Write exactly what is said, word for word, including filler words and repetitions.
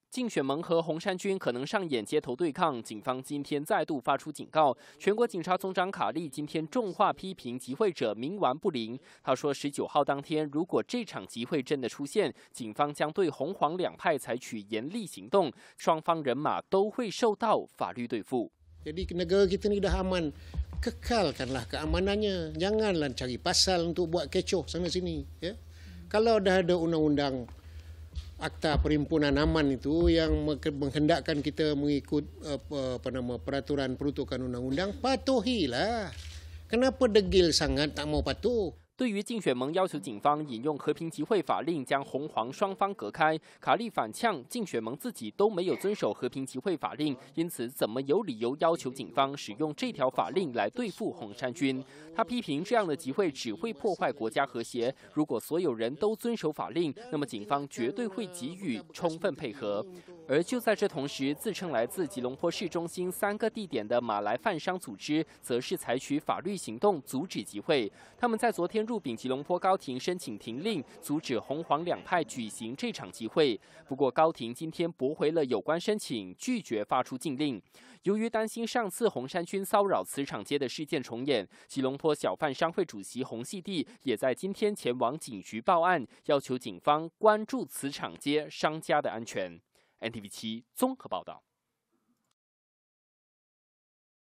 竞选盟和红衫军可能上演街头对抗，警方今天再度发出警告。全国警察总长卡利今天重话批评集会者冥顽不灵。他说，十九号当天，如果这场集会真的出现，警方将对红黄两派采取严厉行动，双方人马都会受到法律对付。 Jadi negara kita ni dah aman, kekalkanlah keamanannya, janganlah cari pasal untuk buat kecoh sana sini. Ya? Kalau dah ada undang-undang Akta Perhimpunan Aman itu yang menghendakkan kita mengikut apa, apa nama peraturan peruntukan undang-undang, patuhilah. Kenapa degil sangat tak mau patuh? 对于竞选盟要求警方引用和平集会法令将红黄双方隔开，卡利反呛竞选盟自己都没有遵守和平集会法令，因此怎么有理由要求警方使用这条法令来对付红衫军？他批评这样的集会只会破坏国家和谐。如果所有人都遵守法令，那么警方绝对会给予充分配合。而就在这同时，自称来自吉隆坡市中心三个地点的马来贩商组织，则是采取法律行动阻止集会。他们在昨天入禀吉隆坡高庭申请停令，阻止红黄两派举行这场集会。不过高庭今天驳回了有关申请，拒绝发出禁令。由于担心上次红衫军骚扰磁场街的事件重演，吉隆坡小贩商会主席洪锡弟也在今天前往警局报案，要求警方关注磁场街商家的安全。N T V 七综合报道。